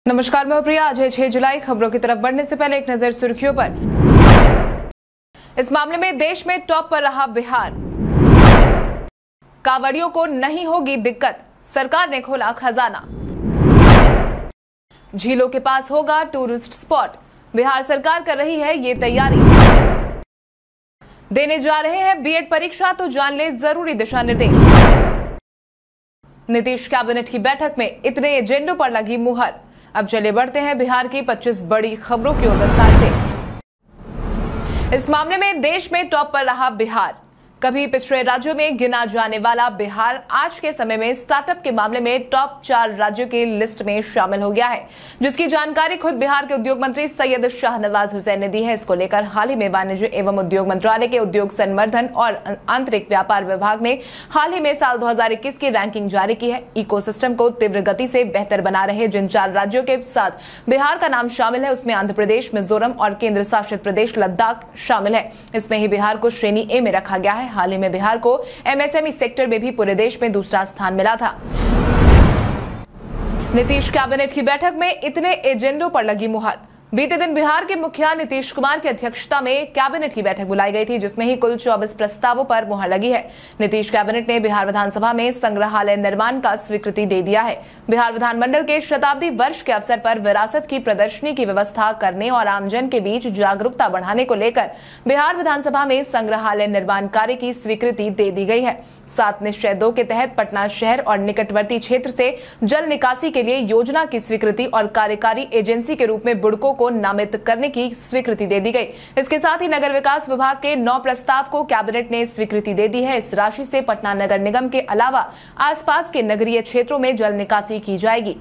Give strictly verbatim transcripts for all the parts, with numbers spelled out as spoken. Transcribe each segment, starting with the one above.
नमस्कार, मैं प्रिया। आज है छह जुलाई। खबरों की तरफ बढ़ने से पहले एक नजर सुर्खियों पर। इस मामले में देश में टॉप पर रहा बिहार। कांवड़ियों को नहीं होगी दिक्कत, सरकार ने खोला खजाना। झीलों के पास होगा टूरिस्ट स्पॉट, बिहार सरकार कर रही है ये तैयारी। देने जा रहे हैं बीएड परीक्षा, तो जान ले जरूरी दिशा निर्देश। नीतीश कैबिनेट की बैठक में इतने एजेंडों पर लगी मुहर। अब चले बढ़ते हैं बिहार की पच्चीस बड़ी खबरों की ओर विस्तार से। इस मामले में देश में टॉप पर रहा बिहार। कभी पिछड़े राज्यों में गिना जाने वाला बिहार आज के समय में स्टार्टअप के मामले में टॉप चार राज्यों की लिस्ट में शामिल हो गया है, जिसकी जानकारी खुद बिहार के उद्योग मंत्री सैयद शाहनवाज हुसैन ने दी है। इसको लेकर हाल ही में वाणिज्य एवं उद्योग मंत्रालय के उद्योग संवर्धन और आंतरिक व्यापार विभाग ने हाल ही में साल दो हजार इक्कीस की रैंकिंग जारी की है। इकोसिस्टम को तीव्र गति से बेहतर बना रहे जिन चार राज्यों के साथ बिहार का नाम शामिल है, उसमें आंध्र प्रदेश, मिजोरम और केंद्र शासित प्रदेश लद्दाख शामिल है। इसमें ही बिहार को श्रेणी ए में रखा गया है। हाल ही में बिहार को एमएसएमई सेक्टर में भी पूरे देश में दूसरा स्थान मिला था। नीतीश कैबिनेट की बैठक में इतने एजेंडों पर लगी मुहर। बीते दिन बिहार के मुखिया नीतीश कुमार की अध्यक्षता में कैबिनेट की बैठक बुलाई गई थी, जिसमें ही कुल चौबीस प्रस्तावों पर मुहर लगी है। नीतीश कैबिनेट ने बिहार विधानसभा में संग्रहालय निर्माण का स्वीकृति दे दिया है। बिहार विधानमंडल के शताब्दी वर्ष के अवसर पर विरासत की प्रदर्शनी की व्यवस्था करने और आमजन के बीच जागरूकता बढ़ाने को लेकर बिहार विधानसभा में संग्रहालय निर्माण कार्य की स्वीकृति दे दी गई है। सात निश्चय दो के तहत पटना शहर और निकटवर्ती क्षेत्र से जल निकासी के लिए योजना की स्वीकृति और कार्यकारी एजेंसी के रूप में बुड़को को नामित करने की स्वीकृति दे दी गई। इसके साथ ही नगर विकास विभाग के नौ प्रस्ताव को कैबिनेट ने स्वीकृति दे दी है। इस राशि से पटना नगर निगम के अलावा आसपास के नगरीय क्षेत्रों में जल निकासी की जाएगी।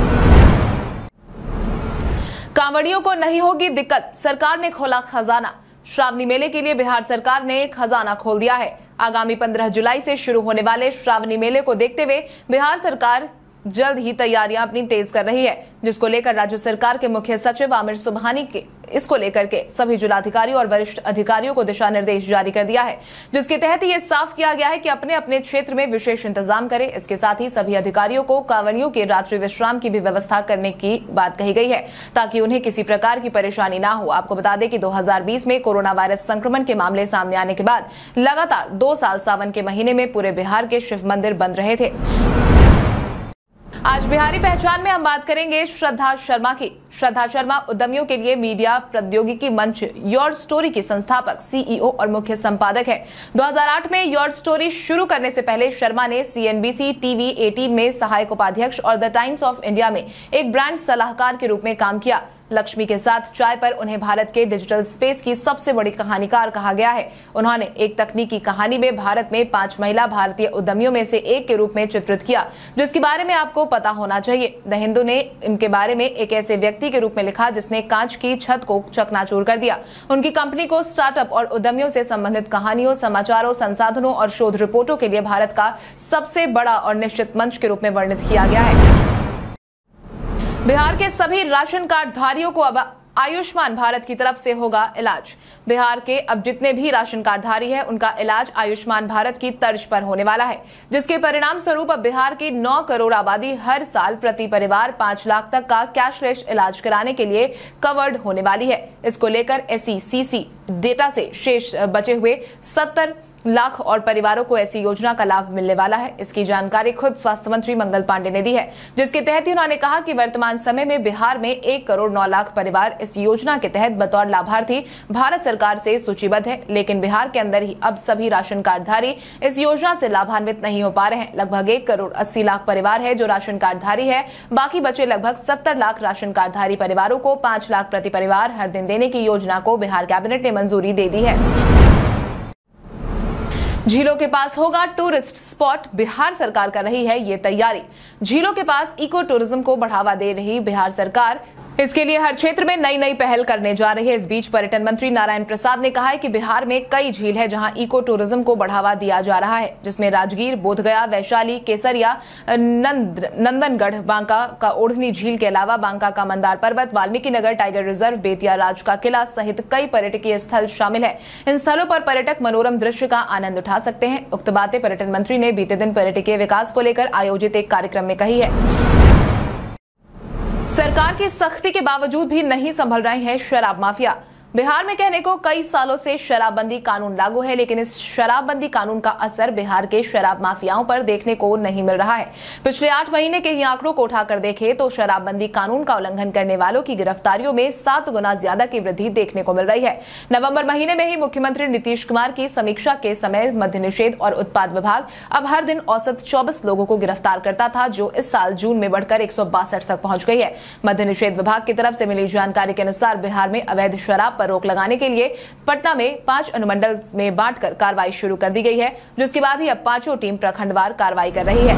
कांवड़ियों को नहीं होगी दिक्कत, सरकार ने खोला खजाना। श्रावणी मेले के लिए बिहार सरकार ने खजाना खोल दिया है। आगामी पंद्रह जुलाई से शुरू होने वाले श्रावणी मेले को देखते हुए बिहार सरकार जल्द ही तैयारियां अपनी तेज कर रही है, जिसको लेकर राज्य सरकार के मुख्य सचिव आमिर सुबहानी के इसको लेकर के सभी जिलाधिकारियों और वरिष्ठ अधिकारियों को दिशा निर्देश जारी कर दिया है, जिसके तहत ये साफ किया गया है कि अपने अपने क्षेत्र में विशेष इंतजाम करें। इसके साथ ही सभी अधिकारियों को कांवड़ियों के रात्रि विश्राम की भी व्यवस्था करने की बात कही गई है, ताकि उन्हें किसी प्रकार की परेशानी ना हो। आपको बता दें कि दो हजार बीस में कोरोना वायरस संक्रमण के मामले सामने आने के बाद लगातार दो साल सावन के महीने में पूरे बिहार के शिव मंदिर बंद रहे थे। आज बिहारी पहचान में हम बात करेंगे श्रद्धा शर्मा की। श्रद्धा शर्मा उद्यमियों के लिए मीडिया प्रौद्योगिकी मंच योर स्टोरी की संस्थापक, सीईओ और मुख्य संपादक है। दो हजार आठ में योर स्टोरी शुरू करने से पहले शर्मा ने सीएनबीसी टीवी अठारह में सहायक उपाध्यक्ष और द टाइम्स ऑफ इंडिया में एक ब्रांड सलाहकार के रूप में काम किया। लक्ष्मी के साथ चाय पर उन्हें भारत के डिजिटल स्पेस की सबसे बड़ी कहानीकार कहा गया है। उन्होंने एक तकनीकी कहानी में भारत में पांच महिला भारतीय उद्यमियों में से एक के रूप में चित्रित किया, जिसके बारे में आपको पता होना चाहिए। द हिंदू ने इनके बारे में एक ऐसे व्यक्ति के रूप में लिखा जिसने कांच की छत को चकनाचूर कर दिया। उनकी कंपनी को स्टार्टअप और उद्यमियों से संबंधित कहानियों, समाचारों, संसाधनों और शोध रिपोर्टों के लिए भारत का सबसे बड़ा और निश्चित मंच के रूप में वर्णित किया गया है। बिहार के सभी राशन कार्ड धारियों को अब आयुष्मान भारत की तरफ से होगा इलाज। बिहार के अब जितने भी राशन कार्ड धारी है, उनका इलाज आयुष्मान भारत की तर्ज पर होने वाला है, जिसके परिणाम स्वरूप अब बिहार की नौ करोड़ आबादी हर साल प्रति परिवार पांच लाख तक का कैशलेस इलाज कराने के लिए कवर्ड होने वाली है। इसको लेकर एसईसीसी डेटा से शेष बचे हुए सत्तर लाख और परिवारों को ऐसी योजना का लाभ मिलने वाला है। इसकी जानकारी खुद स्वास्थ्य मंत्री मंगल पांडे ने दी है, जिसके तहत उन्होंने कहा कि वर्तमान समय में बिहार में एक करोड़ नौ लाख परिवार इस योजना के तहत बतौर लाभार्थी भारत सरकार से सूचीबद्ध है, लेकिन बिहार के अंदर ही अब सभी राशन कार्डधारी इस योजना से लाभान्वित नहीं हो पा रहे हैं। लगभग एक करोड़ अस्सी लाख परिवार है जो राशन कार्डधारी है। बाकी बचे लगभग सत्तर लाख राशन कार्डधारी परिवारों को पांच लाख प्रति परिवार हर दिन देने की योजना को बिहार कैबिनेट ने मंजूरी दे दी है। झीलों के पास होगा टूरिस्ट स्पॉट, बिहार सरकार कर रही है ये तैयारी। झीलों के पास इको टूरिज्म को बढ़ावा दे रही बिहार सरकार इसके लिए हर क्षेत्र में नई नई पहल करने जा रही है। इस बीच पर्यटन मंत्री नारायण प्रसाद ने कहा है कि बिहार में कई झील है जहां इको टूरिज्म को बढ़ावा दिया जा रहा है, जिसमें राजगीर, बोधगया, वैशाली, केसरिया, नंद नंदनगढ़, बांका का ओढ़नी झील के अलावा बांका का मंदार पर्वत, वाल्मीकि नगर टाइगर रिजर्व, बेतिया राज का किला सहित कई पर्यटकीय स्थल शामिल है। इन स्थलों पर पर्यटक मनोरम दृश्य का आनंद उठा सकते हैं। उक्त बातें पर्यटन मंत्री ने बीते दिन पर्यटकीय विकास को लेकर आयोजित एक कार्यक्रम में कही है। सरकार की सख्ती के बावजूद भी नहीं संभल रहे हैं शराब माफिया। बिहार में कहने को कई सालों से शराबबंदी कानून लागू है, लेकिन इस शराबबंदी कानून का असर बिहार के शराब माफियाओं पर देखने को नहीं मिल रहा है। पिछले आठ महीने के ही आंकड़ों को उठाकर देखें तो शराबबंदी कानून का उल्लंघन करने वालों की गिरफ्तारियों में सात गुना ज्यादा की वृद्धि देखने को मिल रही है। नवंबर महीने में ही मुख्यमंत्री नीतीश कुमार की समीक्षा के समय मद्य निषेध और उत्पाद विभाग अब हर दिन औसत चौबीस लोगों को गिरफ्तार करता था, जो इस साल जून में बढ़कर एक सौ बासठ तक पहुंच गई है। मद्य निषेध विभाग की तरफ से मिली जानकारी के अनुसार बिहार में अवैध शराब पर रोक लगाने के लिए पटना में पांच अनुमंडल में बांटकर कार्रवाई शुरू कर दी गई है, जिसके बाद ही अब पांचों टीम प्रखंडवार कार्रवाई कर रही है।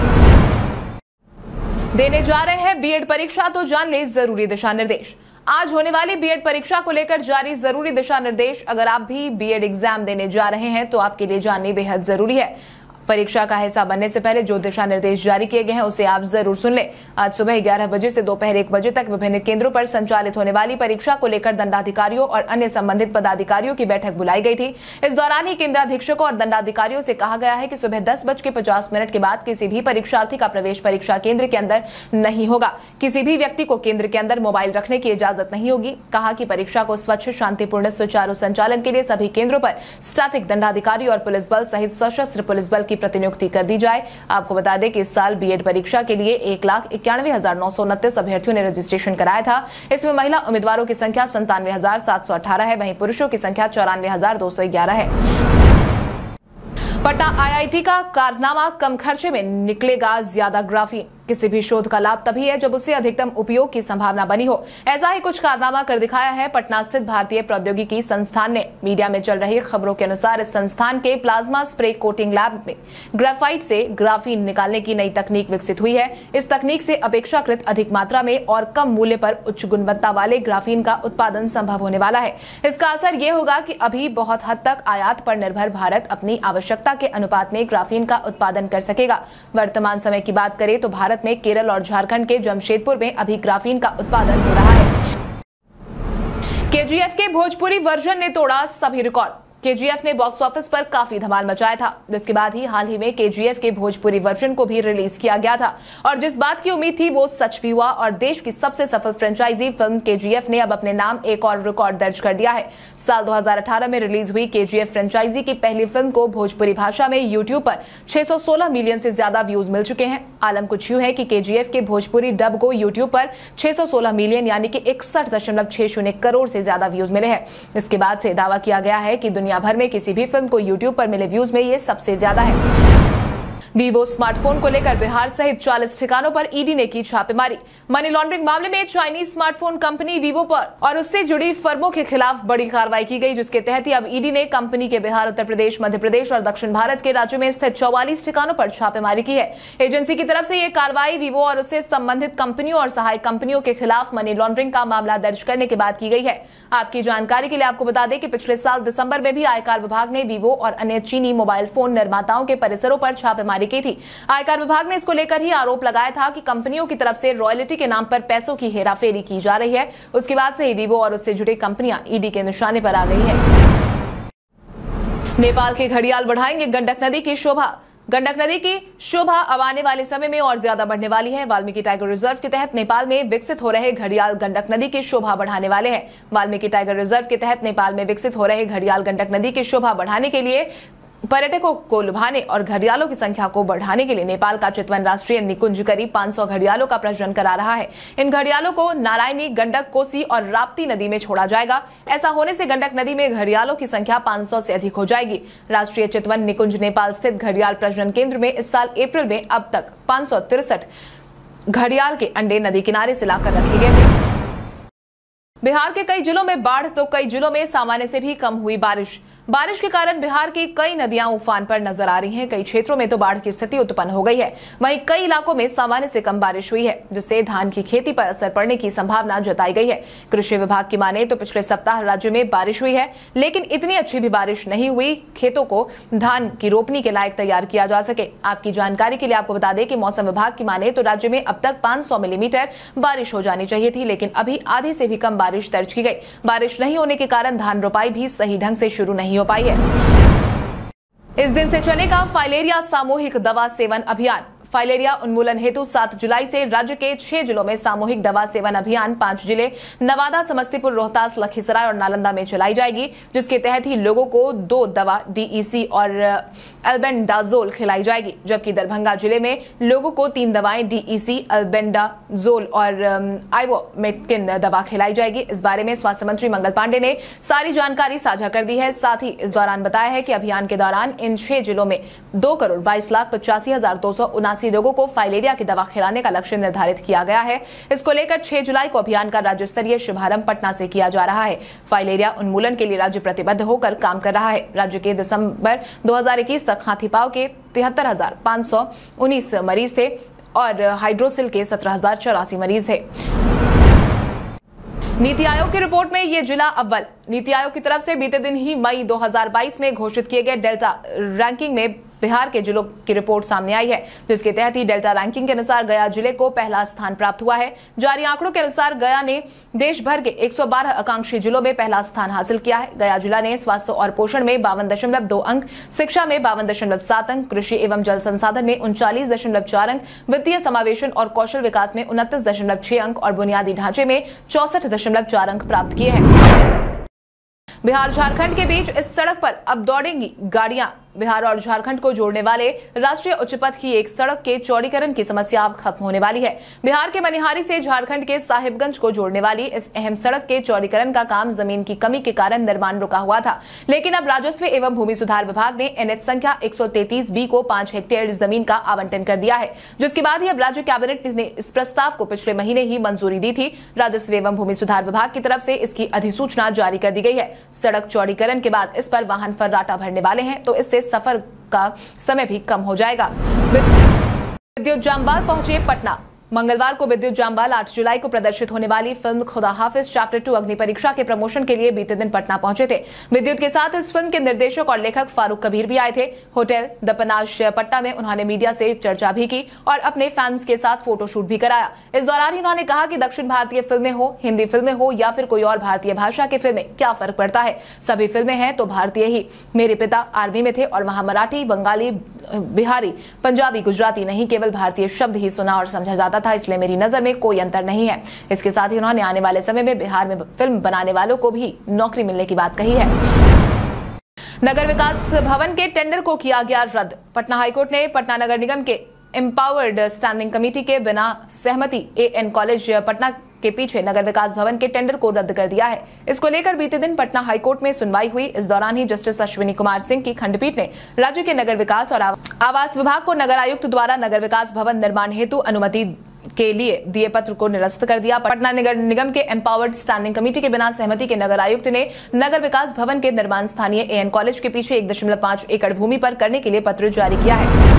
देने जा रहे हैं बीएड परीक्षा, तो जान ले जरूरी दिशा निर्देश। आज होने वाली बीएड परीक्षा को लेकर जारी जरूरी दिशा निर्देश। अगर आप भी बीएड एग्जाम देने जा रहे हैं तो आपके लिए जानना बेहद जरूरी है। परीक्षा का हिस्सा बनने से पहले जो दिशा निर्देश जारी किए गए हैं उसे आप जरूर सुन लें। आज सुबह ग्यारह बजे से दोपहर एक बजे तक विभिन्न केंद्रों पर संचालित होने वाली परीक्षा को लेकर दंडाधिकारियों और अन्य संबंधित पदाधिकारियों की बैठक बुलाई गई थी। इस दौरान ही केंद्राधीक्षकों और दंडाधिकारियों से कहा गया है कि सुबह दस बज के पचास मिनट के बाद किसी भी परीक्षार्थी का प्रवेश परीक्षा केंद्र के अंदर नहीं होगा। किसी भी व्यक्ति को केंद्र के अंदर मोबाइल रखने की इजाजत नहीं होगी। कहा कि परीक्षा को स्वच्छ, शांतिपूर्ण, सुचारू संचालन के लिए सभी केंद्रों पर स्टैटिक दंडाधिकारी और पुलिस बल सहित सशस्त्र पुलिस बल की प्रतिनियुक्ति कर दी जाए। आपको बता दें कि इस साल बीएड परीक्षा के लिए एक लाख इक्यानवे हजार नौ सौ उनतीस अभ्यर्थियों ने रजिस्ट्रेशन कराया था। इसमें महिला उम्मीदवारों की संख्या संतानवे हजार सात सौ अठारह है, वहीं पुरुषों की संख्या चौरानवे हजार दो सौ ग्यारह है। पटना आईआईटी का कारनामा, कम खर्चे में निकलेगा ज्यादा ग्राफीन। किसी भी शोध का लाभ तभी है जब उससे अधिकतम उपयोग की संभावना बनी हो। ऐसा ही कुछ कारनामा कर दिखाया है पटना स्थित भारतीय प्रौद्योगिकी संस्थान ने। मीडिया में चल रही खबरों के अनुसार इस संस्थान के प्लाज्मा स्प्रे कोटिंग लैब में ग्रेफाइट से ग्राफीन निकालने की नई तकनीक विकसित हुई है। इस तकनीक से अपेक्षाकृत अधिक मात्रा में और कम मूल्य पर उच्च गुणवत्ता वाले ग्राफीन का उत्पादन संभव होने वाला है। इसका असर यह होगा कि अभी बहुत हद तक आयात पर निर्भर भारत अपनी आवश्यकता के अनुपात में ग्राफीन का उत्पादन कर सकेगा। वर्तमान समय की बात करें तो भारत में केरल और झारखंड के जमशेदपुर में अभी ग्राफीन का उत्पादन हो रहा है। केजीएफ के भोजपुरी वर्जन ने तोड़ा सभी रिकॉर्ड। केजीएफ ने बॉक्स ऑफिस पर काफी धमाल मचाया था, जिसके बाद ही हाल ही में केजीएफ के भोजपुरी वर्जन को भी रिलीज किया गया था और जिस बात की उम्मीद थी वो सच भी हुआ और देश की सबसे सफल फ्रेंचाइजी फिल्म केजीएफ ने अब अपने नाम एक और रिकॉर्ड दर्ज कर दिया है। साल दो हज़ार अठारह में रिलीज हुई केजीएफ फ्रेंचाइजी की पहली फिल्म को भोजपुरी भाषा में यूट्यूब पर छह सौ सोलह मिलियन से ज्यादा व्यूज मिल चुके हैं। आलम कुछ यूं है कि केजीएफ के भोजपुरी डब को यूट्यूब पर छह सौ सोलह मिलियन यानी कि इकसठ दशमलव छह शून्य करोड़ से ज्यादा व्यूज मिले हैं। इसके बाद से दावा किया गया है कि दुनिया भर में किसी भी फिल्म को यूट्यूब पर मिले व्यूज में ये सबसे ज्यादा है। वीवो स्मार्टफोन को लेकर बिहार सहित चालीस ठिकानों पर ईडी ने की छापेमारी। मनी लॉन्ड्रिंग मामले में चाइनीज स्मार्टफोन कंपनी वीवो पर और उससे जुड़ी फर्मों के खिलाफ बड़ी कार्रवाई की गई, जिसके तहत ही अब ईडी ने कंपनी के बिहार, उत्तर प्रदेश, मध्य प्रदेश और दक्षिण भारत के राज्यों में स्थित चौवालीस ठिकानों पर छापेमारी की है। एजेंसी की तरफ से यह कार्रवाई वीवो और उससे संबंधित कंपनियों और सहायक कंपनियों के खिलाफ मनी लॉन्ड्रिंग का मामला दर्ज करने के बाद की गई है। आपकी जानकारी के लिए आपको बता दें कि पिछले साल दिसंबर में भी आयकर विभाग ने वीवो और अन्य चीनी मोबाइल फोन निर्माताओं के परिसरों पर छापेमारी की थी। आयकर विभाग ने इसको लेकर ही आरोप लगाया था कि कंपनियों की तरफ से रॉयल्टी के नाम पर पैसों की हेराफेरी की जा रही है। उसके बाद से ही वीवो और उससे जुड़ी कंपनियां ईडी के निशाने पर आ गई है। नेपाल के घड़ियाल बढ़ाएंगे गंडक नदी की शोभा। गंडक नदी की शोभा अब आने वाले समय में और ज्यादा बढ़ने वाली है। वाल्मीकि टाइगर रिजर्व के तहत नेपाल में विकसित हो रहे घड़ियाल गंडक नदी की शोभा बढ़ाने वाले हैं। वाल्मीकि टाइगर रिजर्व के तहत नेपाल में विकसित हो रहे घड़ियाल गंडक नदी की शोभा बढ़ाने के लिए, पर्यटकों को लुभाने और घड़ियालों की संख्या को बढ़ाने के लिए नेपाल का चितवन राष्ट्रीय निकुंज करीब पाँच सौ घड़ियालों का प्रजनन करा रहा है। इन घड़ियालों को नारायणी, गंडक, कोसी और राप्ती नदी में छोड़ा जाएगा। ऐसा होने से गंडक नदी में घड़ियालों की संख्या पाँच सौ से अधिक हो जाएगी। राष्ट्रीय चितवन निकुंज नेपाल स्थित घड़ियाल प्रजनन केंद्र में इस साल अप्रैल में अब तक पाँच सौ तिरसठ घड़ियाल के अंडे नदी किनारे से लाकर रखे गए थे। बिहार के कई जिलों में बाढ़ तो कई जिलों में सामान्य से भी कम हुई बारिश। बारिश के कारण बिहार की कई नदियां उफान पर नजर आ रही हैं। कई क्षेत्रों में तो बाढ़ की स्थिति उत्पन्न हो गई है। वहीं कई इलाकों में सामान्य से कम बारिश हुई है, जिससे धान की खेती पर असर पड़ने की संभावना जताई गई है। कृषि विभाग की माने तो पिछले सप्ताह राज्य में बारिश हुई है, लेकिन इतनी अच्छी भी बारिश नहीं हुई खेतों को धान की रोपनी के लायक तैयार किया जा सके। आपकी जानकारी के लिए आपको बता दें कि मौसम विभाग की माने तो राज्य में अब तक पाँच सौ मिलीमीटर बारिश हो जानी चाहिए थी, लेकिन अभी आधे से भी कम बारिश दर्ज की गई। बारिश नहीं होने के कारण धान रोपाई भी सही ढंग से शुरू नहीं हो पाई है। इस दिन से चलेगा फाइलेरिया सामूहिक दवा सेवन अभियान। फाइलेरिया उन्मूलन हेतु सात जुलाई से राज्य के छह जिलों में सामूहिक दवा सेवन अभियान पांच जिले नवादा, समस्तीपुर, रोहतास, लखीसराय और नालंदा में चलाई जाएगी, जिसके तहत ही लोगों को दो दवा डीईसी और एल्बेंडाजोल खिलाई जाएगी, जबकि दरभंगा जिले में लोगों को तीन दवाएं डीईसी, एल्बेंडाजोल और आइवोमेक्टिन दवा खिलाई जाएगी। इस बारे में स्वास्थ्य मंत्री मंगल पांडे ने सारी जानकारी साझा कर दी है। साथ ही इस दौरान बताया है कि अभियान के दौरान इन छह जिलों में दो करोड़ बाईस लाख पचासी हजार दो सौ उनासी लोगों को फाइलेरिया की दवा खिलाने का लक्ष्य निर्धारित किया गया है। इसको लेकर छह जुलाई को अभियान का राज्य स्तरीय शुभारंभ पटना से किया जा रहा है। फाइलेरिया उन्मूलन के लिए राज्य प्रतिबद्ध होकर काम कर रहा है। राज्य के दिसंबर दो हजार इक्कीस तक हाथीपाव के तिहत्तर हजार पांच सौ उन्नीस मरीज थे और हाइड्रोसिल के सत्रह हजार चौरासी मरीज थे। नीति आयोग की रिपोर्ट में ये जिला अव्वल। नीति आयोग की तरफ से बीते दिन ही मई दो हजार बाईस में घोषित किए गए डेल्टा रैंकिंग में बिहार के जिलों की रिपोर्ट सामने आई है, जिसके तहत ही डेल्टा रैंकिंग के अनुसार गया जिले को पहला स्थान प्राप्त हुआ है। जारी आंकड़ों के अनुसार गया ने देश भर के एक सौ बारह आकांक्षी जिलों में पहला स्थान हासिल किया है। गया जिला ने स्वास्थ्य और पोषण में बावन दशमलव दो अंक, शिक्षा में बावन दशमलव सात अंक, कृषि एवं जल संसाधन में उनचालीस दशमलव चार अंक, वित्तीय समावेशन और कौशल विकास में उनतीस दशमलव छह अंक और बुनियादी ढांचे में चौसठ दशमलव चार अंक प्राप्त किए हैं। बिहार झारखंड के बीच इस सड़क पर अब दौड़ेंगी गाड़ियां। बिहार और झारखंड को जोड़ने वाले राष्ट्रीय उच्च पथ की एक सड़क के चौड़ीकरण की समस्या अब खत्म होने वाली है। बिहार के मनिहारी से झारखंड के साहिबगंज को जोड़ने वाली इस अहम सड़क के चौड़ीकरण का काम जमीन की कमी के कारण निर्माण रुका हुआ था, लेकिन अब राजस्व एवं भूमि सुधार विभाग ने एनएच संख्या एक सौ तैंतीस बी को पांच हेक्टेयर जमीन का आवंटन कर दिया है, जिसके बाद ही अब राज्य कैबिनेट ने इस प्रस्ताव को पिछले महीने ही मंजूरी दी थी। राजस्व एवं भूमि सुधार विभाग की तरफ से इसकी अधिसूचना जारी कर दी गई है। सड़क चौड़ीकरण के बाद इस पर वाहन फर्राटा भरने वाले हैं, तो इससे सफर का समय भी कम हो जाएगा। विद्युत जामवाल पहुंचे पटना। मंगलवार को विद्युत जामवाल आठ जुलाई को प्रदर्शित होने वाली फिल्म खुदा हाफिज चैप्टर टू अग्नि परीक्षा के प्रमोशन के लिए बीते दिन पटना पहुंचे थे। विद्युत के साथ इस फिल्म के निर्देशक और लेखक फारूक कबीर भी आए थे। होटल द पनाश पटना में उन्होंने मीडिया से चर्चा भी की और अपने फैंस के साथ फोटोशूट भी कराया। इस दौरान ही उन्होंने कहा कि दक्षिण भारतीय फिल्में हो, हिंदी फिल्में हो या फिर कोई और भारतीय भाषा की फिल्में, क्या फर्क पड़ता है, सभी फिल्में हैं तो भारतीय ही। मेरे पिता आर्मी में थे और वहां मराठी, बंगाली, बिहारी, पंजाबी, गुजराती नहीं, केवल भारतीय शब्द ही सुना और समझा जाता था, इसलिए मेरी नजर में कोई अंतर नहीं है। इसके साथ ही उन्होंने आने वाले समय में बिहार में फिल्म बनाने वालों को भी नौकरी मिलने की बात कही है। नगर विकास भवन के टेंडर को किया गया रद्द। पटना हाईकोर्ट ने पटना नगर निगम के एम्पावर्ड स्टैंडिंग कमेटी के बिना सहमति एएन कॉलेज पटना के पीछे नगर विकास भवन के टेंडर को रद्द कर दिया है। इसको लेकर बीते दिन पटना हाईकोर्ट में सुनवाई हुई। इस दौरान ही जस्टिस अश्विनी कुमार सिंह की खंडपीठ ने राज्य के नगर विकास और आवास विभाग को नगर आयुक्त द्वारा नगर विकास भवन निर्माण हेतु अनुमति के लिए दिए पत्र को निरस्त कर दिया। पटना नगर निगम के एम्पावर्ड स्टैंडिंग कमेटी के बिना सहमति के नगर आयुक्त ने नगर विकास भवन के निर्माण स्थानीय एएन कॉलेज के पीछे एक दशमलव पांच एकड़ भूमि पर करने के लिए पत्र जारी किया है।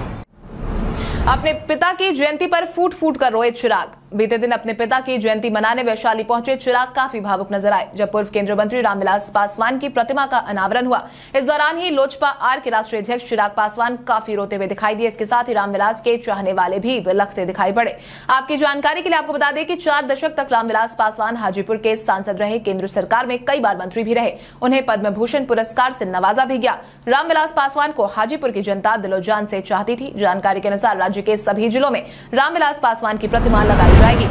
अपने पिता की जयंती पर फूट फूट कर रोए चिराग। बीते दिन अपने पिता की जयंती मनाने वैशाली पहुंचे चिराग काफी भावुक नजर आए, जब पूर्व केंद्रीय मंत्री रामविलास पासवान की प्रतिमा का अनावरण हुआ। इस दौरान ही लोजपा आर के राष्ट्रीय अध्यक्ष चिराग पासवान काफी रोते हुए दिखाई दिए। इसके साथ ही रामविलास के चाहने वाले भी बिलखते दिखाई पड़े। आपकी जानकारी के लिए आपको बता दें कि चार दशक तक रामविलास पासवान हाजीपुर के सांसद रहे, केंद्र सरकार में कई बार मंत्री भी रहे, उन्हें पद्म भूषण पुरस्कार से नवाजा भी गया। रामविलास पासवान को हाजीपुर की जनता दिलोजान से चाहती थी। जानकारी के अनुसार राज्य के सभी जिलों में रामविलास पासवान की प्रतिमा लगाई जाएगी।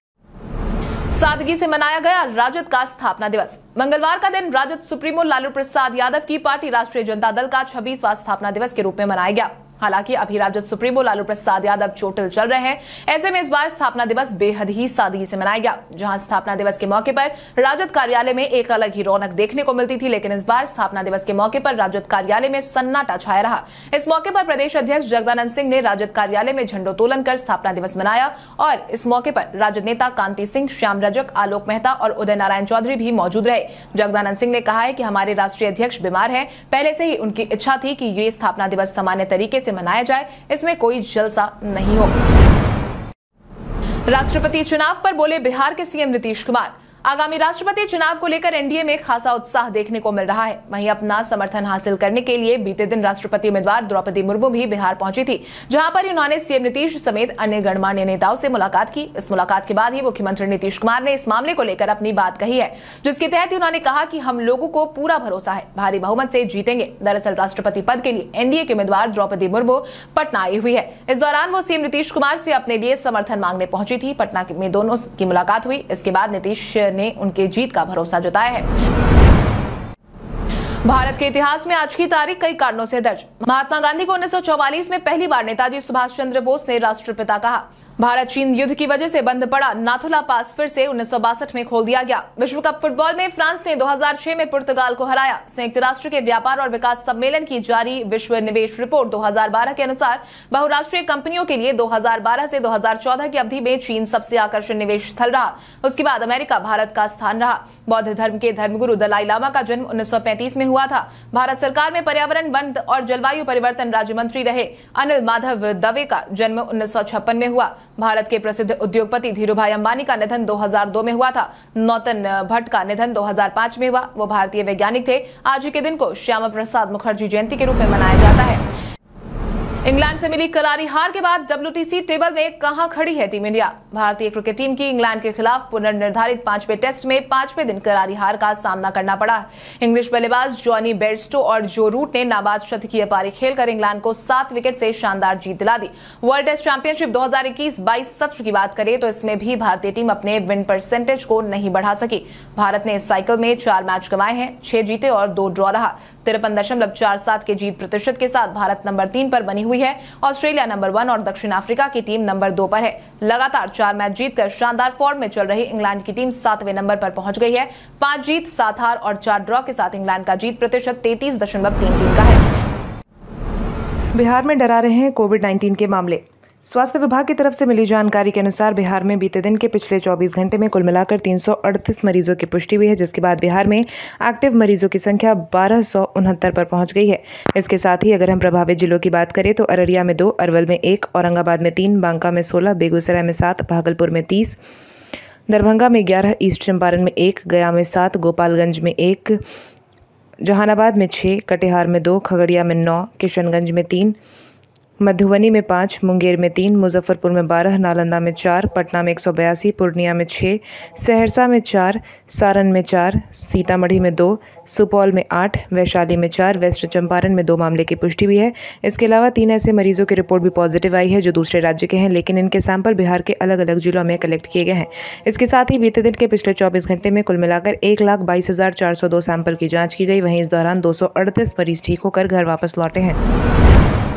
सादगी से मनाया गया राजद का स्थापना दिवस। मंगलवार का दिन राजद सुप्रीमो लालू प्रसाद यादव की पार्टी राष्ट्रीय जनता दल का छब्बीसवां स्थापना दिवस के रूप में मनाया गया। हालांकि अभी राजद सुप्रीमो लालू प्रसाद यादव चोटिल चल रहे हैं, ऐसे में इस बार स्थापना दिवस बेहद ही सादगी से मनाया गया। जहां स्थापना दिवस के मौके पर राजद कार्यालय में एक अलग ही रौनक देखने को मिलती थी, लेकिन इस बार स्थापना दिवस के मौके पर राजद कार्यालय में सन्नाटा छाया रहा। इस मौके पर प्रदेश अध्यक्ष जगदानंद सिंह ने राजद कार्यालय में झंडोत्तोलन कर स्थापना दिवस मनाया और इस मौके पर राजद नेता कांति सिंह, श्याम रजक, आलोक मेहता और उदय नारायण चौधरी भी मौजूद रहे। जगदानंद सिंह ने कहा है कि हमारे राष्ट्रीय अध्यक्ष बीमार हैं, पहले से ही उनकी इच्छा थी कि ये स्थापना दिवस सामान्य तरीके से मनाया जाए, इसमें कोई जलसा नहीं हो। राष्ट्रपति चुनाव पर बोले बिहार के सीएम नीतीश कुमार। आगामी राष्ट्रपति चुनाव को लेकर एनडीए में खासा उत्साह देखने को मिल रहा है। वहीं अपना समर्थन हासिल करने के लिए बीते दिन राष्ट्रपति उम्मीदवार द्रौपदी मुर्मू भी बिहार पहुंची थी, जहां पर उन्होंने सीएम नीतीश समेत अन्य गणमान्य नेताओं से मुलाकात की। इस मुलाकात के बाद ही मुख्यमंत्री नीतीश कुमार ने इस मामले को लेकर अपनी बात कही है, जिसके तहत उन्होंने कहा कि हम लोगों को पूरा भरोसा है, भारी बहुमत से जीतेंगे। दरअसल राष्ट्रपति पद के लिए एनडीए के उम्मीदवार द्रौपदी मुर्मू पटना आई हुई है। इस दौरान वो सीएम नीतीश कुमार से अपने लिए समर्थन मांगने पहुंची थी। पटना में दोनों की मुलाकात हुई। इसके बाद नीतीश ने उनके जीत का भरोसा जताया है। भारत के इतिहास में आज की तारीख कई कारणों से दर्ज। महात्मा गांधी को उन्नीस सौ चौवालीस में पहली बार नेताजी सुभाष चंद्र बोस ने राष्ट्रपिता कहा। भारत चीन युद्ध की वजह से बंद पड़ा नाथुला पास फिर से उन्नीस सौ बासठ में खोल दिया गया। विश्व कप फुटबॉल में फ्रांस ने दो हज़ार छह में पुर्तगाल को हराया। संयुक्त राष्ट्र के व्यापार और विकास सम्मेलन की जारी विश्व निवेश रिपोर्ट दो हज़ार बारह के अनुसार बहुराष्ट्रीय कंपनियों के लिए दो हज़ार बारह से दो हज़ार चौदह की अवधि में चीन सबसे आकर्षण निवेश स्थल रहा। उसके बाद अमेरिका भारत का स्थान रहा। बौद्ध धर्म के धर्मगुरु दलाई लामा का जन्म उन्नीस सौ पैंतीस में हुआ था। भारत सरकार में पर्यावरण, वन और जलवायु परिवर्तन राज्य मंत्री रहे अनिल माधव दवे का जन्म उन्नीस सौ छप्पन में हुआ। भारत के प्रसिद्ध उद्योगपति धीरूभाई अंबानी का निधन दो हज़ार दो में हुआ था। नौतन भट्ट का निधन दो हज़ार पाँच में हुआ। वो भारतीय वैज्ञानिक थे। आज ही के दिन को श्यामा प्रसाद मुखर्जी जयंती के रूप में मनाया जाता है। इंग्लैंड से मिली करारी हार के बाद डब्ल्यूटीसी टेबल में कहां खड़ी है टीम इंडिया। भारतीय क्रिकेट टीम की इंग्लैंड के खिलाफ पुनर्निर्धारित पांचवें टेस्ट में पांचवें दिन करारी हार का सामना करना पड़ा। इंग्लिश बल्लेबाज जॉनी बेयरस्टो और जो रूट ने नाबाद शतकीय पारी खेलकर इंग्लैंड को सात विकेट से शानदार जीत दिला दी। वर्ल्ड टेस्ट चैंपियनशिप दो हज़ार इक्कीस बाईस सत्र की बात करें तो इसमें भी भारतीय टीम अपने विन परसेंटेज को नहीं बढ़ा सकी। भारत ने इस साइकिल में चार मैच गंवाए हैं, छह जीते और दो ड्रॉ रहा। तिरपन दशमलव चार सात के जीत प्रतिशत के साथ भारत नंबर तीन पर बनी हुई है। ऑस्ट्रेलिया नंबर वन और दक्षिण अफ्रीका की टीम नंबर दो पर है। लगातार चार मैच जीतकर शानदार फॉर्म में चल रही इंग्लैंड की टीम सातवें नंबर पर पहुंच गई है। पांच जीत, सात हार और चार ड्रॉ के साथ इंग्लैंड का जीत प्रतिशत तैंतीस दशमलव तीन तीन का है। बिहार में डरा रहे हैं कोविड उन्नीस के मामले। स्वास्थ्य विभाग की तरफ से मिली जानकारी के अनुसार बिहार में बीते दिन के पिछले चौबीस घंटे में कुल मिलाकर तीन सौ अड़तीस मरीजों की पुष्टि हुई है, जिसके बाद बिहार में एक्टिव मरीजों की संख्या बारह सौ उनहत्तर पर पहुंच गई है। इसके साथ ही अगर हम प्रभावित जिलों की बात करें तो अररिया में दो, अरवल में एक, औरंगाबाद में तीन, बांका में सोलह, बेगूसराय में सात, भागलपुर में तीस, दरभंगा में ग्यारह, ईस्ट चंपारण में एक, गया में सात, गोपालगंज में एक, जहानाबाद में छः, कटिहार में दो, खगड़िया में नौ, किशनगंज में तीन, मधुबनी में पाँच, मुंगेर में तीन, मुजफ्फरपुर में बारह, नालंदा में चार, पटना में एक सौ बयासी, पूर्णिया में छः, सहरसा में चार, सारण में चार, सीतामढ़ी में दो, सुपौल में आठ, वैशाली में चार, वेस्ट चंपारण में दो मामले की पुष्टि हुई है। इसके अलावा तीन ऐसे मरीजों की रिपोर्ट भी पॉजिटिव आई है जो दूसरे राज्य के हैं, लेकिन इनके सैंपल बिहार के अलग अलग जिलों में कलेक्ट किए गए हैं। इसके साथ ही बीते दिन के पिछले चौबीस घंटे में कुल मिलाकर एक लाख बाईस हजार चार सौ दो सैंपल की जाँच की गई। वहीं इस दौरान दो सौ अड़तीस मरीज ठीक होकर घर वापस लौटे हैं।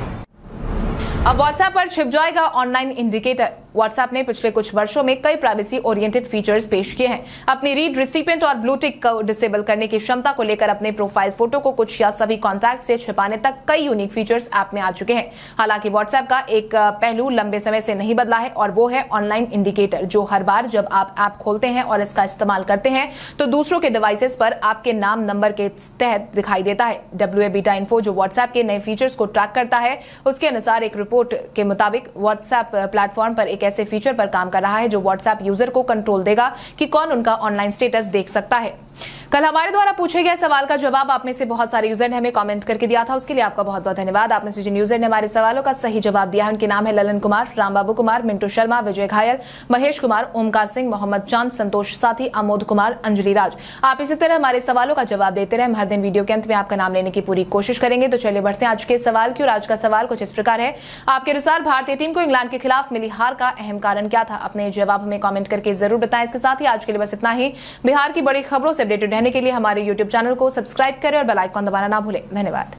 अब व्हाट्सएप पर छिप जाएगा ऑनलाइन इंडिकेटर। व्हाट्सएप ने पिछले कुछ वर्षों में कई प्राइवेसी ओरिएंटेड फीचर्स पेश किए हैं। अपनी रीड, रिसिपिएंट और ब्लू टिक को डिसेबल करने की क्षमता को लेकर अपने प्रोफाइल फोटो को कुछ या सभी कॉन्टैक्ट से छिपाने तक कई यूनिक फीचर्स ऐप में आ चुके हैं। हालांकि व्हाट्सएप का एक पहलू लंबे समय से नहीं बदला है और वो है ऑनलाइन इंडिकेटर, जो हर बार जब आप ऐप खोलते हैं और इसका इस्तेमाल करते हैं तो दूसरों के डिवाइसेस पर आपके नाम नंबर के तहत दिखाई देता है। डब्ल्यू ए बीटा इन्फो, जो व्हाट्सएप के नए फीचर्स को ट्रैक करता है, उसके अनुसार एक रिपोर्ट के मुताबिक व्हाट्सएप प्लेटफॉर्म पर एक ऐसे फीचर पर काम कर रहा है जो व्हाट्सएप यूजर को कंट्रोल देगा कि कौन उनका ऑनलाइन स्टेटस देख सकता है। कल हमारे द्वारा पूछे गए सवाल का जवाब आप में से बहुत सारे यूजर ने हमें कमेंट करके दिया था, उसके लिए आपका बहुत बहुत धन्यवाद। आप में से जिन यूजर ने हमारे सवालों का सही जवाब दिया है उनके नाम है ललन कुमार, रामबाबू कुमार, मिंटू शर्मा, विजय घायल, महेश कुमार, ओमकार सिंह, मोहम्मद चांद, संतोष साथी, अमोद कुमार, अंजलि राज। आप इसी तरह हमारे सवालों का जवाब देते रहे। हर दिन वीडियो के अंत में आपका नाम लेने की पूरी कोशिश करेंगे। तो चलिए बढ़ते हैं आज के सवाल की। और आज का सवाल कुछ इस प्रकार है, आपके अनुसार भारतीय टीम को इंग्लैंड के खिलाफ मिली हार का अहम कारण क्या था? अपने जवाब हमें कमेंट करके जरूर बताएं। इसके साथ ही आज के लिए बस इतना ही। बिहार की बड़ी खबरों से अपडेटेड रहने के लिए हमारे यूट्यूब चैनल को सब्सक्राइब करें और बेल आइकन दबाना ना भूलें। धन्यवाद।